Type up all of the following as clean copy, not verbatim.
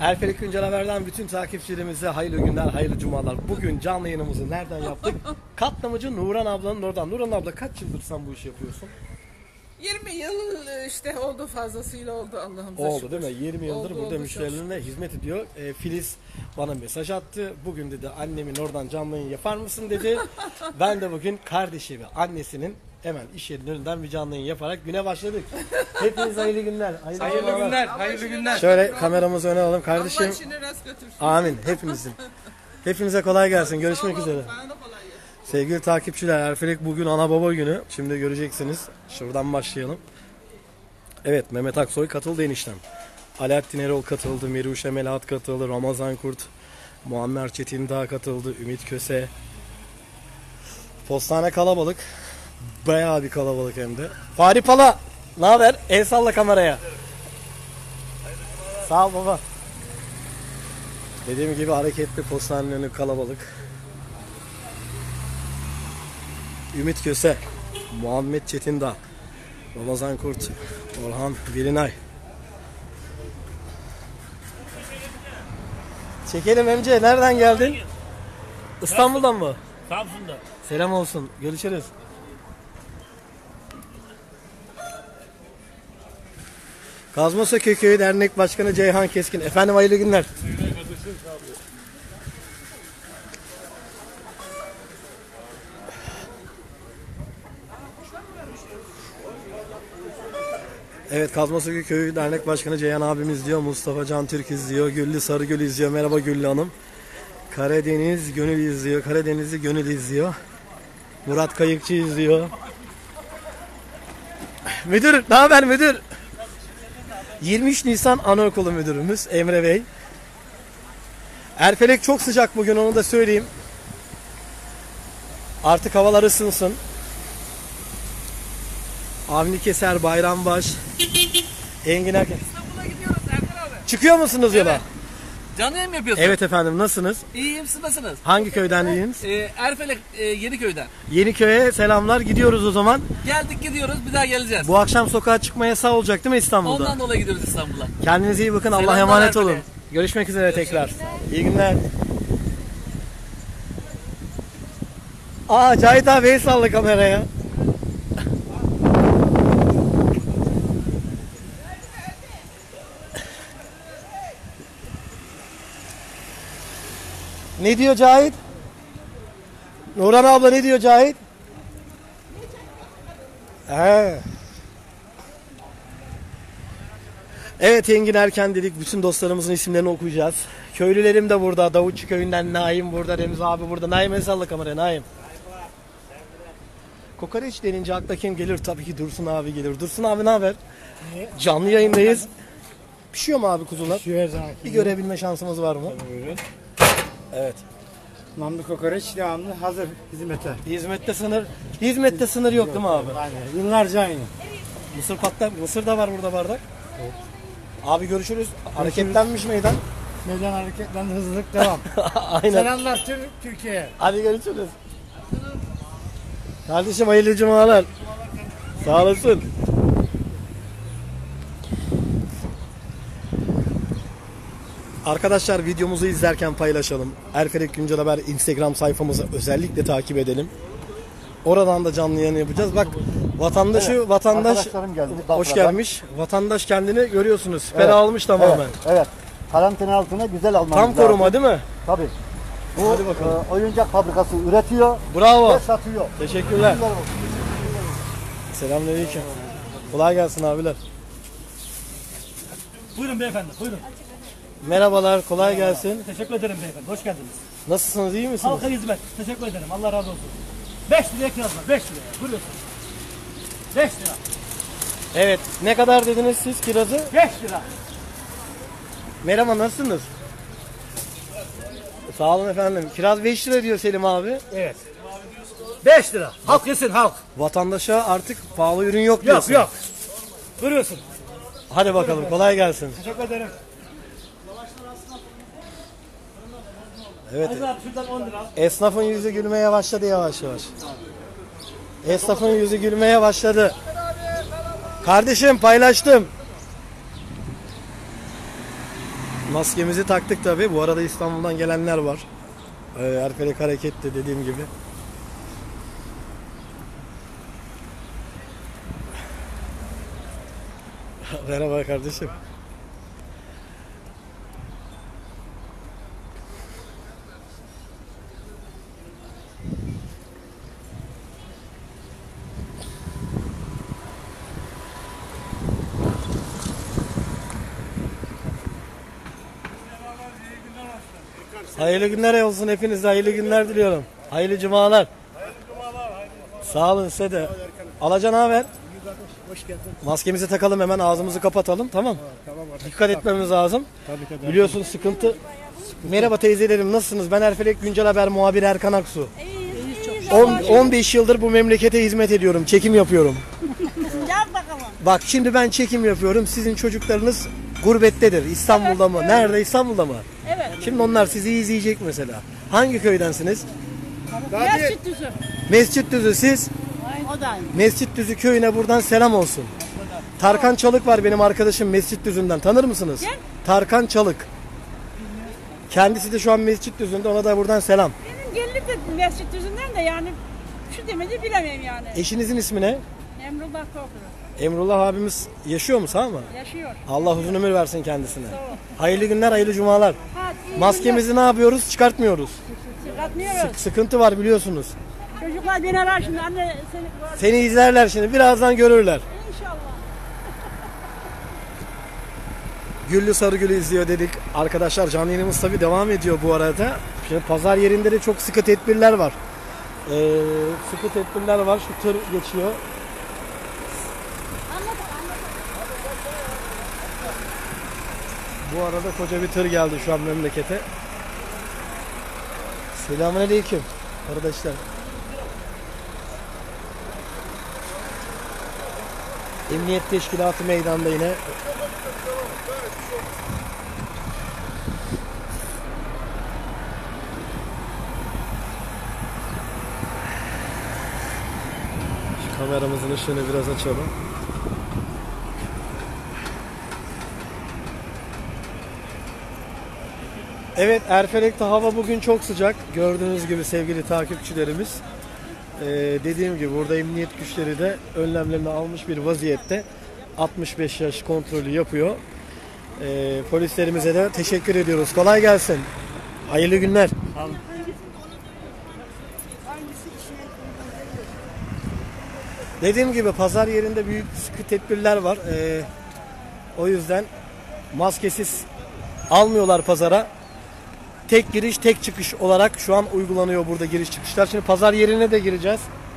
Erfelek Güncel Haber'den bütün takipçilerimize hayırlı günler, hayırlı cumalar. Bugün canlı yayınımızı nereden yaptık? Katlamacı Nuran ablanın oradan. Nuran abla kaç yıldır sen bu işi yapıyorsun? 20 yıl işte oldu, fazlasıyla oldu Allah'ımıza Oldu şükür. değil mi? 20 yıldır Oldu, burada oldu, müşterilerine hizmet ediyor. Filiz bana mesaj attı. Bugün dedi annemin oradan canlı yayın yapar mısın dedi. Ben de bugün kardeşi ve annesinin hemen iş yerinin önünden bir canlı yayın yaparak güne başladık. Hepinize hayırlı günler. Hayırlı günler, hayırlı günler. Şöyle kameramızı öne alalım kardeşim. Allah işini rast götürsün. Amin hepimizin. Hepinize kolay gelsin. Görüşmek Sağ ol, üzere. sana da kolay gelsin. Sevgili takipçiler, Erfelek bugün ana baba günü. Şimdi göreceksiniz. Şuradan başlayalım. Evet, Mehmet Aksoy katıldı eniştem. Alaaddin Erol katıldı, Miruşe Melahat katıldı, Ramazan Kurt, Muammer Çetindağ katıldı, Ümit Köse. Postane kalabalık. Bayağı bir kalabalık hem de. Fahri Pala, ne haber? El salla kameraya. Sağ ol baba. Dediğim gibi hareketli, postanenin önü kalabalık. Ümit Köse, Muhammed Çetindağ, Ramazan Kurt, Orhan Birinay. Çekelim Emce, nereden geldin? İstanbul'dan mı? Samsun'da. Selam olsun, görüşürüz. Kazmasöke Köyü Dernek Başkanı Ceyhan Keskin. Efendim hayırlı günler. Evet, Kazmasöke Köyü Dernek Başkanı Ceyhan abimiz izliyor. Mustafa Can Türk izliyor. Güllü Sarıgül izliyor. Merhaba Güllü Hanım. Karadeniz Gönül izliyor. Karadeniz'i Gönül izliyor. Murat Kayıkçı izliyor. Müdür, ne haber müdür? 23 Nisan Anaokulu Müdürümüz Emre Bey. Erfelek çok sıcak bugün, onu da söyleyeyim. Artık havalar ısınsın. Avni Keser, Bayrambaş, Engin Erken. İstanbul'a gidiyoruz Erkan abi. Çıkıyor musunuz yola? Canlı yayın mı yapıyorsun? Evet efendim, nasılsınız? İyiyim, siz nasılsınız? Hangi köyden iyisiniz? Erfelek Yeniköy'den. Yeniköy'e selamlar, gidiyoruz o zaman. Geldik gidiyoruz, bir daha geleceğiz. Bu akşam sokağa çıkma yasağı olacak değil mi İstanbul'da? Ondan dolayı gidiyoruz İstanbul'a. Kendinize iyi bakın, Allah'a Selamlar emanet Erfelek'e. olun. Görüşmek üzere tekrar. İyi günler. Cahit abi el salla kameraya. Ne diyor Cahit? Nurhan abla ne diyor Cahit? Evet, Engin Erken dedik. Bütün dostlarımızın isimlerini okuyacağız. Köylülerim de burada. Davutçu köyünden Naim burada. Remzi abi burada. Naim el salla kameraya Naim. Kokoreç denince akla kim gelir? Tabii ki Dursun abi gelir. Dursun abi ne haber? Canlı yayındayız. Pişiyor mu abi kuzular? Pişiyor zaten. Bir görebilme şansımız var mı? Buyurun. Evet. Namlı kokoreç devamlı hazır hizmete. Hizmette sınır yok değil mi abi? Aynen. Yıllarca aynı. Mısır da var burada bardak. Abi görüşürüz. Hareketlenmiş meydan. Meydan hareketlendi, hızlılık devam. Aynen. Selamlar Türkiye'ye. Hadi görüşürüz. Kardeşim hayırlı cumalar. Sağ olasın. Arkadaşlar videomuzu izlerken paylaşalım. Erfelek Güncel Haber Instagram sayfamızı özellikle takip edelim. Oradan da canlı yayın yapacağız. Bak vatandaş Arkadaşlarım geldi. hoş gelmiş. Vatandaş kendini görüyorsunuz. Süper almış tamamen. Evet. Karantina altına güzel almamız Tam lazım. koruma değil mi? Tabii. Bu Hadi bakalım. oyuncak fabrikası üretiyor Bravo. ve satıyor. Teşekkürler. Güzel olsun. Selamünaleyküm. Kolay gelsin abiler. Buyurun beyefendi, buyurun. Merhabalar, kolay gelsin. Teşekkür ederim beyefendi, hoş geldiniz. Nasılsınız, iyi misiniz? Halka hizmet, teşekkür ederim, Allah razı olsun. 5 liraya kiraz var, 5 liraya, buyurun. 5 lira, Evet, ne kadar dediniz siz kirazı? 5 lira. Merhaba, nasılsınız? Sağ olun efendim. Kiraz 5 lira diyor Selim abi. Evet. 5 lira, halk yesin halk. Vatandaşa artık pahalı ürün yok Yok diyorsun. yok. Buyuruyorsun. Hadi bakalım, kolay gelsin. Teşekkür ederim. Evet, Aziz abi şuradan 10 lira. esnafın yüzü gülmeye başladı yavaş yavaş. Esnafın yüzü gülmeye başladı. Kardeşim paylaştım. Maskemizi taktık tabi. Bu arada İstanbul'dan gelenler var. Erfelek hareketli dediğim gibi. Merhaba kardeşim. Hayırlı günler olsun, hepinize hayırlı günler diliyorum. Hayırlı cumalar. Sağ olun size de. Alacan haber? Hoş geldin. Maskemizi takalım, hemen ağzımızı kapatalım, tamam. Dikkat etmemiz lazım. Biliyorsun sıkıntı. Merhaba teyzelerim, nasılsınız? Ben Erfelek Güncel Haber muhabiri Erkan Aksu. 15 yıldır bu memlekete hizmet ediyorum. Çekim yapıyorum. Gel bakalım. Bak şimdi ben çekim yapıyorum. Sizin çocuklarınız gurbettedir. İstanbul'da mı? Nerede? İstanbul'da mı? Evet. Şimdi onlar sizi izleyecek mesela. Hangi köydensiniz? Mescid Düzü. Mescitdüzü siz. O da aynı. Mescitdüzü köyüne buradan selam olsun. Tarkan Çalık var benim arkadaşım Mescitdüzü'nden. Tanır mısınız? Kim? Tarkan Çalık. Kendisi de şu an Mescitdüzü'nde. Ona da buradan selam. Benim gelinlik de Mescid Düzü'nden de yani şu demeci bilemem yani. Eşinizin ismi ne? Emrullah Korkuru. Emrullah abimiz yaşıyor mu, sağ mı? Yaşıyor. Allah uzun ömür versin kendisine. Hayırlı günler, hayırlı cumalar. Ha, iyi Maskemizi ne yapıyoruz? Çıkartmıyoruz. günler. Çıkartmıyoruz. Sıkıntı var biliyorsunuz. Çocuklar beni arar şimdi. Anne seni Seni izlerler şimdi. Birazdan görürler. İnşallah. Güllü Sarıgül'ü izliyor dedik. Arkadaşlar canlı yayınımız tabii devam ediyor bu arada. Şimdi pazar yerinde de çok sıkı tedbirler var. Sıkı tedbirler var. Şu tır geçiyor. Bu arada koca bir tır geldi şu an memlekete. Selamünaleyküm arkadaşlar. Emniyet Teşkilatı meydanda yine. Şu kameramızın ışığını biraz açalım. Evet, Erfelek'te hava bugün çok sıcak. Gördüğünüz gibi sevgili takipçilerimiz. Dediğim gibi burada emniyet güçleri de önlemlerini almış bir vaziyette. 65 yaş kontrolü yapıyor. Polislerimize de teşekkür ediyoruz. Kolay gelsin. Hayırlı günler. Dediğim gibi pazar yerinde büyük sıkı tedbirler var. O yüzden maskesiz almıyorlar pazara. Tek giriş tek çıkış olarak şu an uygulanıyor burada giriş çıkışlar. Şimdi pazar yerine de gireceğiz.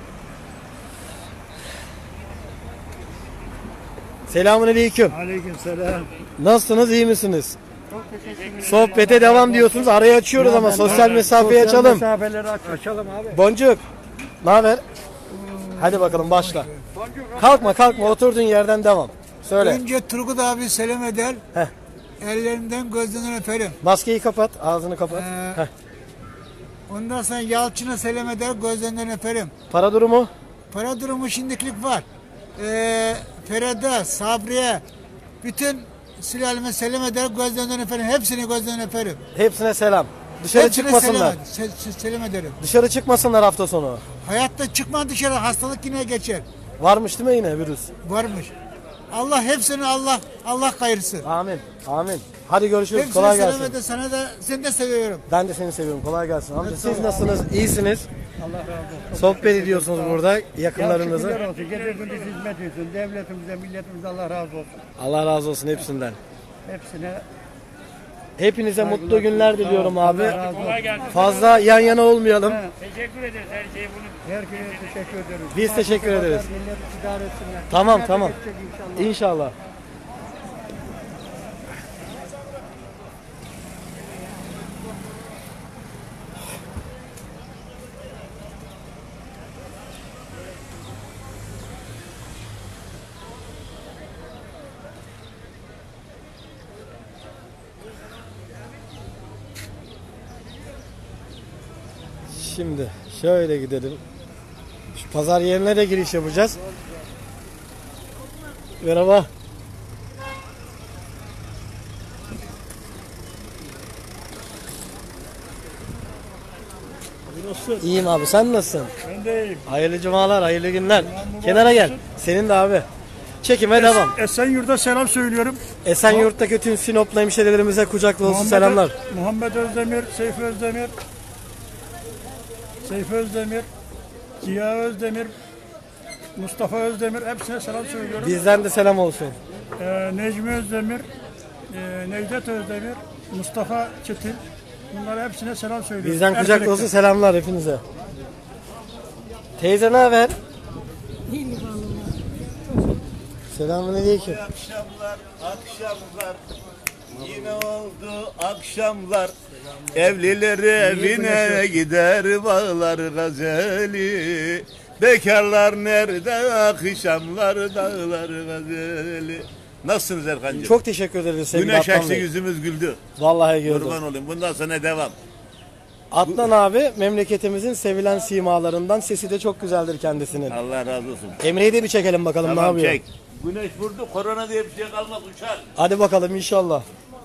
Selamünaleyküm. Aleykümselam. Nasılsınız, iyi misiniz? Sohbete devam diyorsunuz. Arayı açıyoruz ama sosyal mesafeyi açalım. Mesafeleri açalım abi. Boncuk. Ne haber? Hadi bakalım başla. Kalkma oturduğun yerden devam. Söyle. Önce Turgut abi selam eder. Heh. Ellerinden gözlerinden öperim. Maskeyi kapat, ağzını kapat. Heh. Ondan sonra Yalçın'a selam eder, gözlerinden öperim. Para durumu? Para durumu şimdilik var. Feride, Sabriye, bütün sülaleme selam eder, gözlerinden öperim. Hepsini gözlerinden öperim. Hepsine selam. Dışarı Hepsine çıkmasınlar. Selam ederim. Dışarı çıkmasınlar hafta sonu. Hayatta çıkma dışarı, hastalık yine geçer. Varmış değil mi yine virüs? Varmış. Allah hepsini Allah kayırsın. Amin. Amin. Hadi görüşürüz. Hepsine Kolay selam gelsin. eder, sana da seni de seviyorum. Ben de seni seviyorum. Kolay gelsin. Amca siz nasılsınız? İyisiniz. Allah razı olsun. Sohbet ediyorsunuz burada yakınlarınızı. Şükürler olsun. Gece gündüz hizmet ediyorsun. Devletimize, milletimize Allah razı olsun. Allah razı olsun hepsinden. Hepsine Hepinize mutlu günler diliyorum abi. Allah razı olsun. Fazla yan yana olmayalım. Teşekkür ederiz her şeyi bunu. Herkese teşekkür ederiz. Biz teşekkür ederiz. Millet idare etsinler. Tamam Millet tamam. edecek inşallah. İnşallah. Şimdi şöyle gidelim. Şu pazar yerine de giriş yapacağız. Merhaba. Nasılsın? İyiyim abi, sen nasılsın? Ben de iyiyim. Hayırlı cumalar, hayırlı günler. Kenara gel. Senin de abi. Çekime devam. Esenyurt'a selam söylüyorum. Esenyurt'taki bütün Sinoplu hemşehrilerimize kucak dolusu selamlar. Muhammed Özdemir, Seyfi Özdemir, Ziya Özdemir, Mustafa Özdemir hepsine selam söylüyorum. Bizden de selam olsun. Necmi Özdemir, Necdet Özdemir, Mustafa Çetin. Bunlara hepsine selam söylüyorum. Bizden kucak Erfelek'ten. dolusu selamlar hepinize. Teyze ne haber? Selamünaleyküm. Akşamlar yine oldu akşamlar. Evlileri evine gider bağlar gazeli. Bekarlar nerede akşamlar dağlar gazeli. Nasılsınız Erkancığım? Çok teşekkür ederiz sevgili Güneş Adnan açtı Bey. yüzümüz güldü. Vallahi gördüm. Kurban olayım. Bundan sonra devam. Adnan abi memleketimizin sevilen simalarından, sesi de çok güzeldir kendisinin. Allah razı olsun. Emre'yi de bir çekelim bakalım ne Tamam yapıyor. çek. Güneş vurdu, korona diye bir şey kalmaz, uçar. Hadi bakalım inşallah.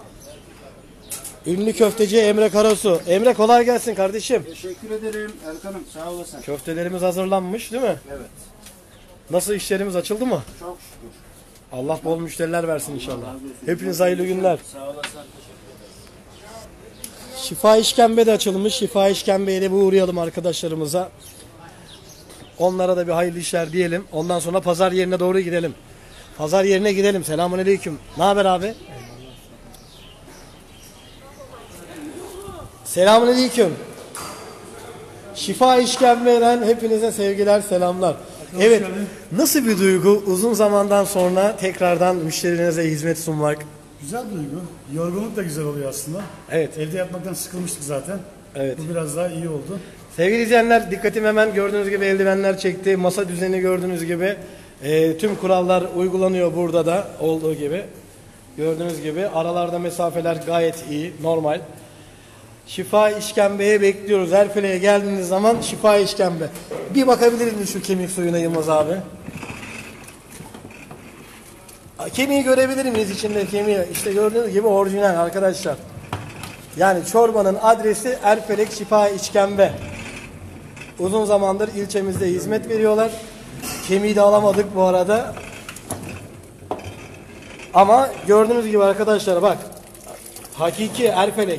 Ünlü köfteci Emre Karasu. Emre kolay gelsin kardeşim. Teşekkür ederim Erkan'ım, sağ olasın. Köftelerimiz hazırlanmış değil mi? Evet. Nasıl, işlerimiz açıldı mı? Çok şükür. Allah bol müşteriler versin inşallah. Hepinize hayırlı günler. Sağ olasın. Şifa İşkembe de açılmış. Şifa İşkembe'ye de bir uğrayalım arkadaşlarımıza. Onlara da bir hayırlı işler diyelim. Ondan sonra pazar yerine doğru gidelim. Pazar yerine gidelim. Selamünaleyküm. Ne haber abi? Selamünaleyküm. Şifa İşkembe'den hepinize sevgiler, selamlar. Evet. Nasıl bir duygu uzun zamandan sonra tekrardan müşterilerinize hizmet sunmak? Güzel duygu. Yorgunluk da güzel oluyor aslında. Evet. Evde yapmaktan sıkılmıştık zaten. Evet. Bu biraz daha iyi oldu. Sevgili izleyenler, dikkatim hemen gördüğünüz gibi eldivenler çekti. Masa düzeni gördüğünüz gibi. Tüm kurallar uygulanıyor burada da olduğu gibi. Gördüğünüz gibi aralarda mesafeler gayet iyi, normal. Şifa İşkembe'ye bekliyoruz. Erfelek'e geldiğiniz zaman Şifa İşkembe. Bir bakabilir miyiz şu kemik suyuna Yılmaz abi? Kemiği görebilir miyiz içinde kemiği? İşte gördüğünüz gibi orijinal arkadaşlar. Yani çorbanın adresi Erfelek Şifa İşkembe. Uzun zamandır ilçemizde hizmet veriyorlar. Kemiği de alamadık bu arada. Ama gördüğünüz gibi arkadaşlar bak. Hakiki Erfelek.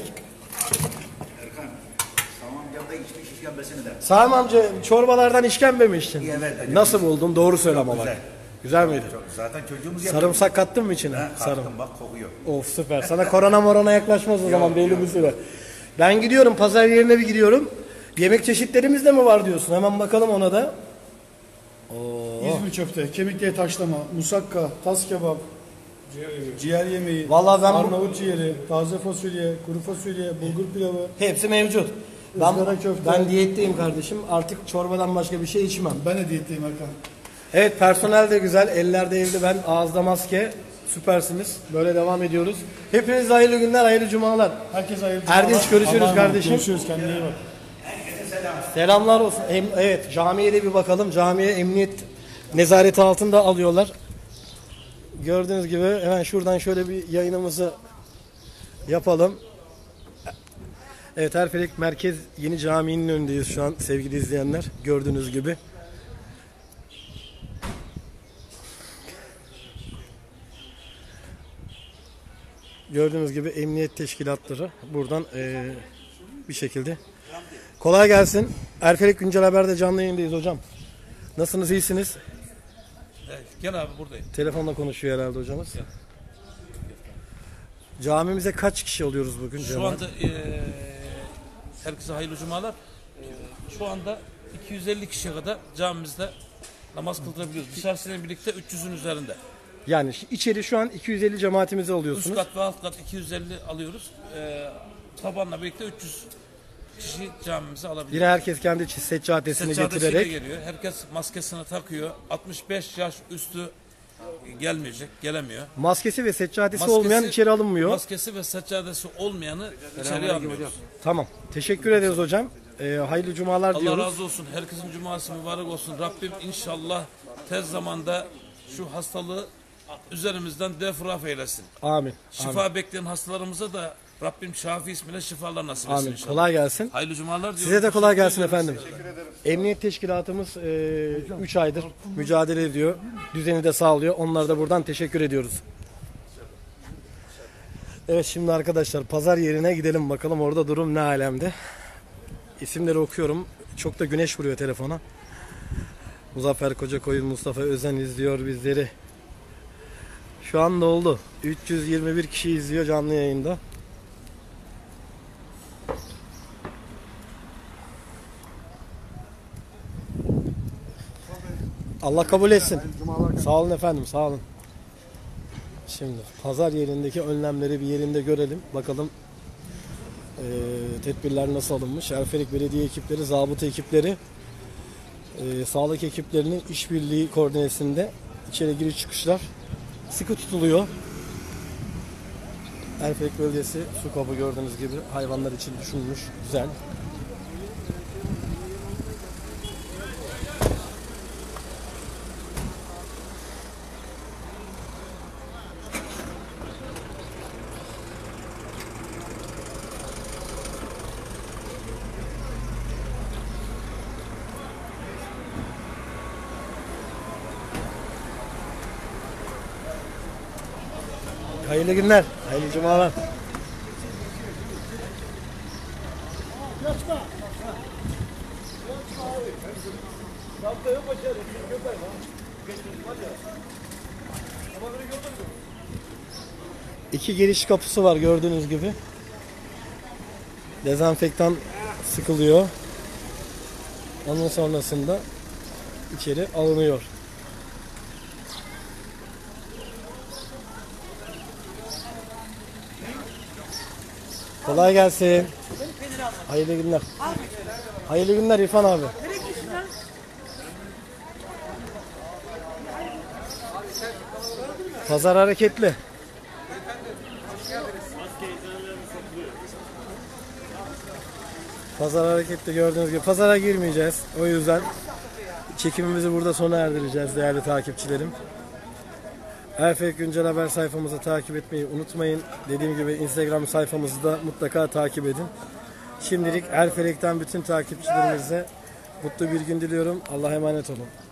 Sami amca çorbalardan işkembe mi içtin? Evet. Nasıl buldun? Doğru söyle ama bak. Güzel miydi? Zaten çocuğumuz yapıyor. Sarımsak kattın mı içine? Kattım bak kokuyor. Of süper. Sana korona yaklaşmaz o zaman belli bir süre. Ben gidiyorum pazar yerine bir gidiyorum. Yemek çeşitlerimiz de mi var diyorsun? Hemen bakalım ona da. İzmir köfte, kemikli et haşlama, musakka, tas kebap, ciğer yemeği, Vallahi ben Arnavut ciğeri, taze fasulye, kuru fasulye, bulgur pilavı. hepsi mevcut. Izgara köfte. Ben diyetteyim kardeşim. Artık çorbadan başka bir şey içmem. Ben de diyetteyim Erkan. Evet, personel de güzel. Ellerde eldiven, ağızda maske. Süpersiniz. Böyle devam ediyoruz. Hepinize hayırlı günler, hayırlı cumalar. Herkese hayırlı Erdinç, cumalar. görüşürüz Allah'a emanet. kardeşim. Görüşürüz, kendine iyi bak. Selamlar olsun. Evet, camiye de bir bakalım. Camiye emniyet nezareti altında alıyorlar. Gördüğünüz gibi hemen şuradan şöyle bir yayınımızı yapalım. Evet, Erfelek Merkez Yeni Camii'nin önündeyiz şu an sevgili izleyenler. Gördüğünüz gibi. Gördüğünüz gibi emniyet teşkilatları buradan bir şekilde. Kolay gelsin. Erfelek Güncel Haber'de canlı yayındayız hocam. Nasılsınız, iyisiniz? Gel abi buradayım. Telefonla konuşuyor herhalde hocamız. Camimize kaç kişi alıyoruz bugün? Şu anda herkese hayırlı cumalar. Şu anda 250 kişiye kadar camimizde namaz kıldırabiliyoruz. Dışarısıyla birlikte 300'ün üzerinde. Yani içeri şu an 250 cemaatimizi Üst alıyorsunuz. kat ve alt kat 250 alıyoruz. Tabanla birlikte 300 kişi camimize alabiliyoruz. Yine herkes kendi seccadesini Seccadesiyle getirerek. geliyor. Herkes maskesini takıyor. 65 yaş üstü gelemiyor. Maskesi ve seccadesi olmayan içeri alınmıyor. Maskesi ve seccadesi olmayanı içeri almıyoruz. Tamam. Teşekkür ederiz hocam. Hayırlı cumalar Allah diyoruz. razı olsun. Herkesin cuması mübarek olsun. Rabbim inşallah tez zamanda şu hastalığı üzerimizden defraf eylesin. Amin. Şifa bekleyen hastalarımıza da Rabbim Şafi ismiyle şifalar nasip etsin Amin. inşallah. Kolay gelsin. Hayırlı cumalar diyorum. Size de kolay gelsin Teşekkür ederim. efendim. Emniyet teşkilatımız 3 aydır mücadele ediyor. Düzeni de sağlıyor. Onlara da buradan teşekkür ediyoruz. Evet, şimdi arkadaşlar pazar yerine gidelim bakalım orada durum ne alemde. İsimleri okuyorum. Çok da güneş vuruyor telefona. Muzaffer Kocakoyun, Mustafa Özen izliyor bizleri. Şu anda oldu. 321 kişi izliyor canlı yayında. Allah kabul etsin. Sağ olun efendim, sağ olun. Şimdi pazar yerindeki önlemleri bir yerinde görelim. Bakalım tedbirler nasıl alınmış. Erfelik Belediye ekipleri, zabıta ekipleri, sağlık ekiplerinin işbirliği koordinesinde içeri giriş çıkışlar sıkı tutuluyor. Erfelik Belediyesi su kabı gördüğünüz gibi hayvanlar için düşünülmüş. Güzel. Hayırlı günler, hayırlı cumalar. İki giriş kapısı var gördüğünüz gibi. Dezenfektan sıkılıyor. Ondan sonrasında içeri alınıyor. Kolay gelsin. Hayırlı günler. Hayırlı günler İrfan abi. Pazar hareketli. Pazar hareketli gördüğünüz gibi. Pazara girmeyeceğiz. O yüzden çekimimizi burada sona erdireceğiz değerli takipçilerim. Erfelik Güncel Haber sayfamızı takip etmeyi unutmayın. Dediğim gibi Instagram sayfamızı da mutlaka takip edin. Şimdilik Erfelik'ten bütün takipçilerimize mutlu bir gün diliyorum. Allah'a emanet olun.